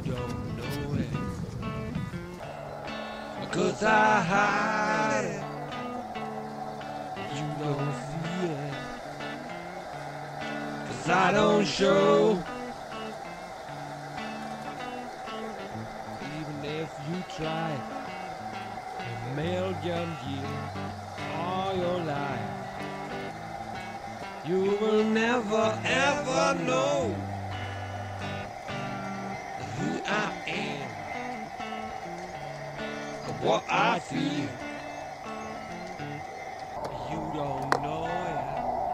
don't know it. 'Cause I hide it. You don't see it. 'Cause I don't show. Even if you try a million years, all your life, you will never ever know who I am, or what I feel. You don't know it,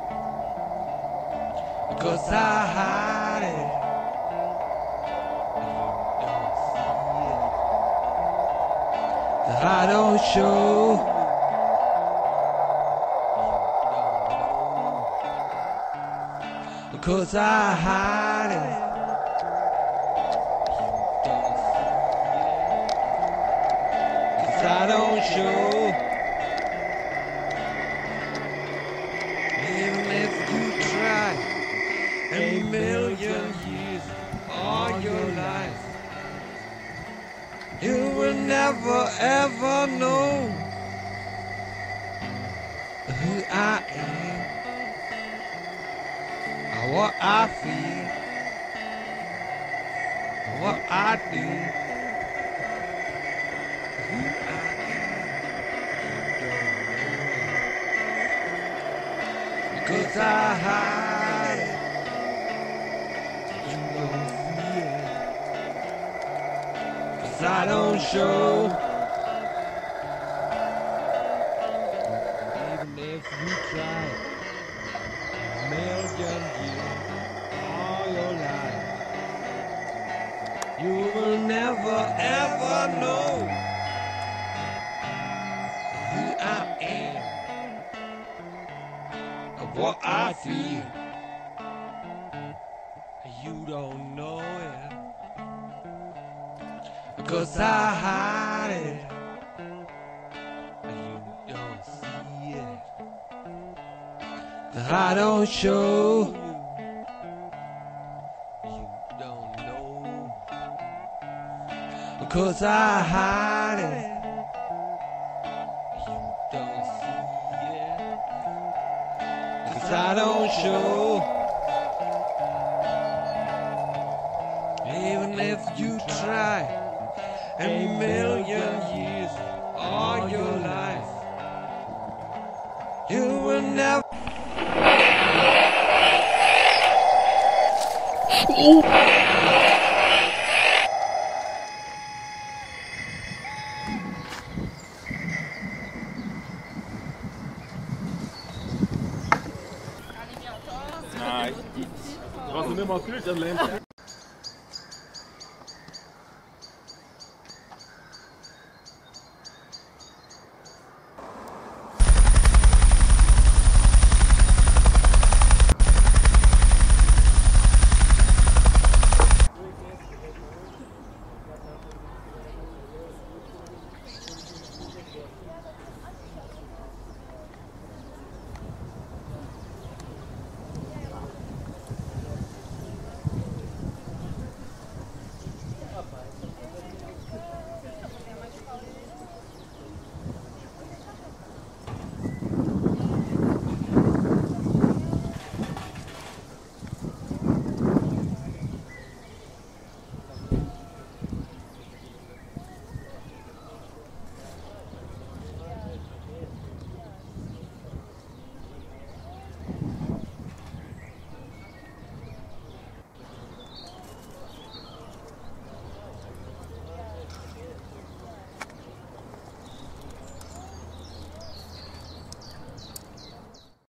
because I hide it. You don't see it, that I don't show. Cause I hide it. You don't see it. 'Cause I don't show. Even if you try a million years, all your life, you will never ever know who I am, what I feel, what I do, who I am, you don't know. Because I hide it, you don't feel it. 'Cause I don't show. Even if you try a million years, all your life, you will never ever know who I am, or what I feel. You don't know it, because I hide it. You don't see it, that I don't show. You don't know, because I hide it. You don't see it, because I don't show. Even if you try a million years, all your life, you will never. Nein, ich kann es nicht mal gut erlernen.